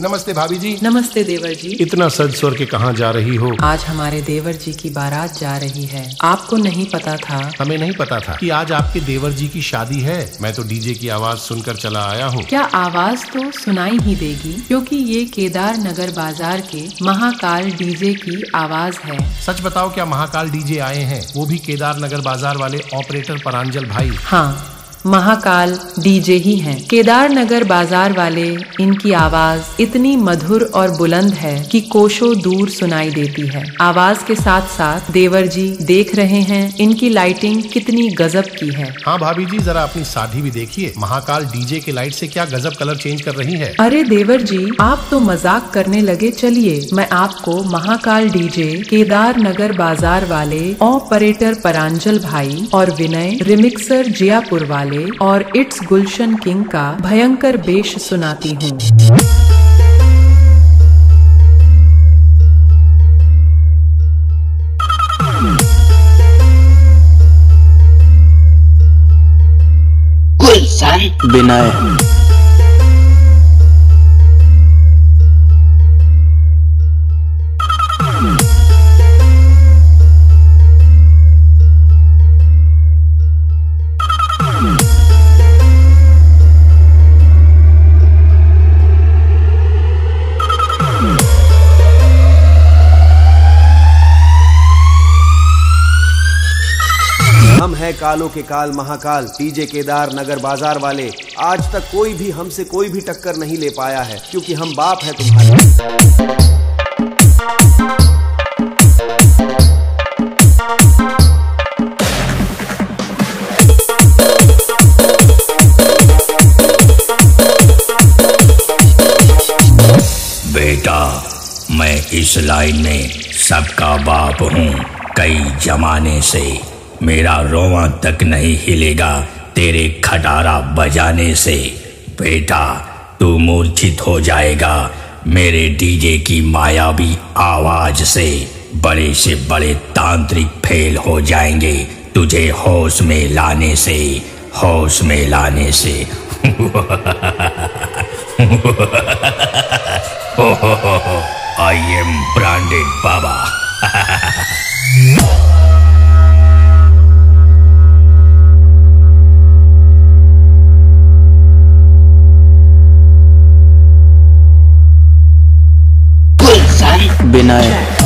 नमस्ते भाभी जी। नमस्ते देवर जी। इतना सज स्वर के कहाँ जा रही हो? आज हमारे देवर जी की बारात जा रही है। आपको नहीं पता था? हमें नहीं पता था कि आज आपके देवर जी की शादी है। मैं तो डीजे की आवाज सुनकर चला आया हूँ। क्या आवाज तो सुनाई ही देगी, क्योंकि ये केदार नगर बाजार के महाकाल डीजे की आवाज है। सच बताओ, क्या महाकाल डीजे आए हैं? वो भी केदार नगर बाजार वाले ऑपरेटर परांजल भाई? हाँ, महाकाल डीजे ही हैं। केदार नगर बाजार वाले, इनकी आवाज इतनी मधुर और बुलंद है कि कोसों दूर सुनाई देती है। आवाज के साथ साथ देवर जी देख रहे हैं इनकी लाइटिंग कितनी गजब की है। हाँ भाभी जी, जरा अपनी साधी भी देखिए। महाकाल डीजे के लाइट से क्या गजब कलर चेंज कर रही है। अरे देवर जी, आप तो मजाक करने लगे। चलिए मैं आपको महाकाल डीजे, केदार नगर बाजार वाले ऑपरेटर परांजल भाई और विनय रिमिक्सर जियापुर वाले और इट्स गुलशन किंग का भयंकर बेश सुनाती हूँ। गुलशन, विनय, हम हैं कालों के काल महाकाल डीजे केदार नगर बाजार वाले। आज तक कोई भी हमसे कोई भी टक्कर नहीं ले पाया है, क्योंकि हम बाप है तुम्हारे। बेटा, मैं इस लाइन में सबका बाप हूँ। कई जमाने से मेरा रोवां तक नहीं हिलेगा तेरे खटारा बजाने से। बेटा, तू मूर्छित हो जाएगा मेरे डीजे की मायावी आवाज से। बड़े से बड़े तांत्रिक फेल हो जाएंगे तुझे होश में लाने से, होश में लाने से। I am branded Baba. Gulshan, Vinay.